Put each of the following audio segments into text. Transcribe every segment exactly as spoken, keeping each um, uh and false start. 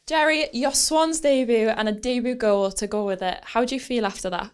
Jerry, your Swans debut and a debut goal to go with it. How do you feel after that?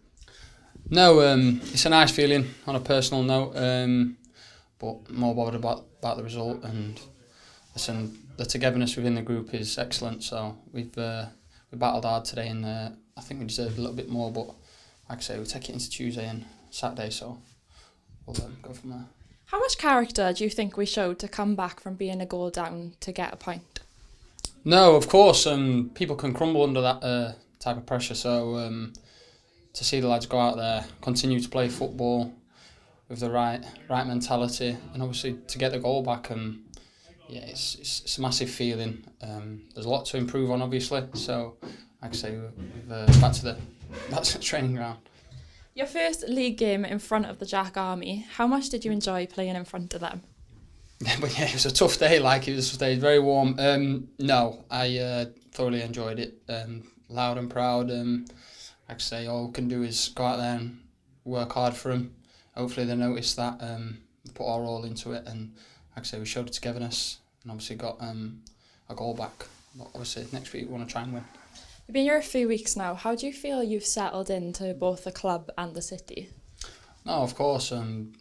No, um, it's a nice feeling on a personal note, um, but more bothered about, about the result. And listen, the togetherness within the group is excellent. So we've uh, we battled hard today, and uh, I think we deserved a little bit more. But like I say, we'll take it into Tuesday and Saturday, so we'll um, go from there. How much character do you think we showed to come back from being a goal down to get a point? No, of course, um, people can crumble under that uh, type of pressure. So um, to see the lads go out there, continue to play football with the right right mentality, and obviously to get the goal back, um, yeah, it's, it's it's a massive feeling. Um, there's a lot to improve on, obviously. So, like I say, we've, uh, back to the back to the training ground. Your first league game in front of the Jack Army. How much did you enjoy playing in front of them? But yeah, it was a tough day. Like it was a tough day, very warm. Um, no, I uh, thoroughly enjoyed it. Um, loud and proud. Um, like I say, all we can do is go out there and work hard for them. Hopefully they notice that. Um, we put our all into it, and like I say, we showed the togetherness, and obviously got um, a goal back. But obviously next week we want to try and win. You've been here a few weeks now. How do you feel you've settled into both the club and the city? No, of course. Um,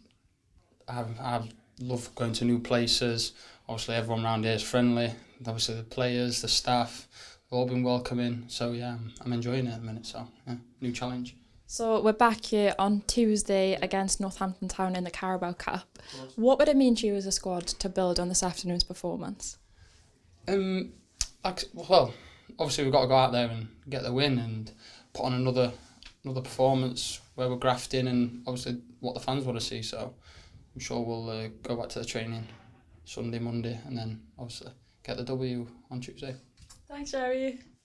I I love going to new places. Obviously, everyone around here is friendly. Obviously, the players, the staff, they've all been welcoming. So yeah, I'm, I'm enjoying it at the minute. So yeah, new challenge. So we're back here on Tuesday against Northampton Town in the Carabao Cup. What would it mean to you as a squad to build on this afternoon's performance? Um, like, well, obviously we've got to go out there and get the win and put on another another performance where we're grafting, and obviously what the fans want to see. So I'm sure we'll uh, go back to the training Sunday, Monday, and then obviously get the W on Tuesday. Thanks, Jerry.